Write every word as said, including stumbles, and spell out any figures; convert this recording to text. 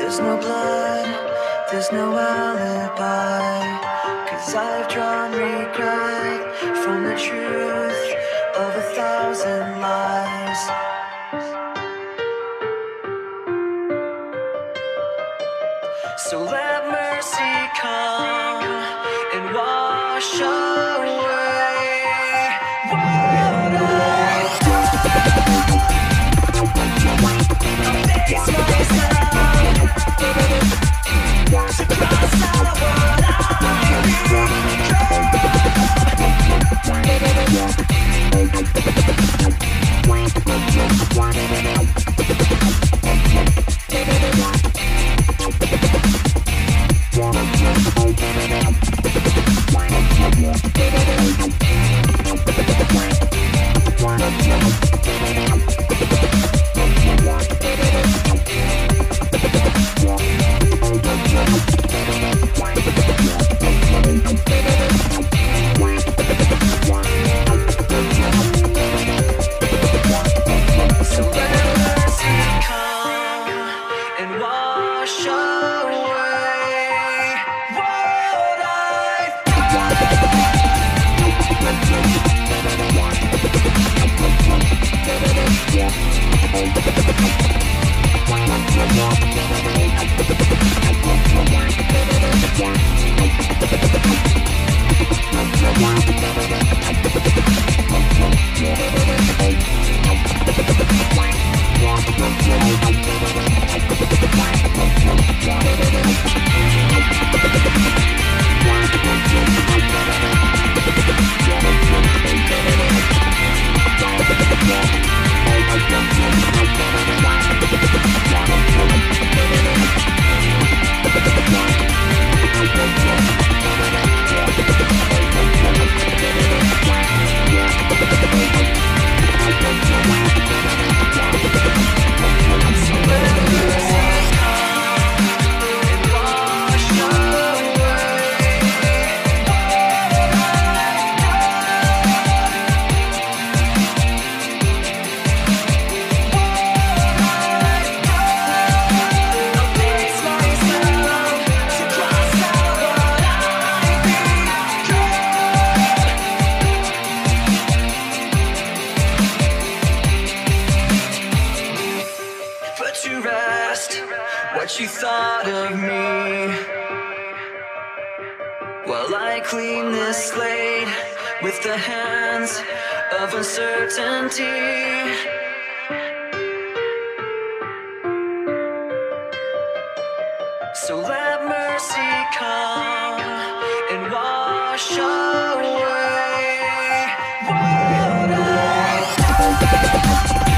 There's no blood, there's no alibi, 'cause I've drawn regret from the truth of a thousand lies. So let mercy come and wash away what I've done. I face myself to cross out what I've to rest what you thought of me, while I clean this slate with the hands of uncertainty. So let mercy come and wash away what I've done.